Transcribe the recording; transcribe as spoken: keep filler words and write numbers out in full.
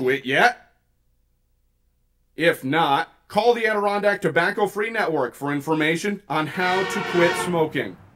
quit yet? If not, call the Adirondack Tobacco Free Network for information on how to quit smoking.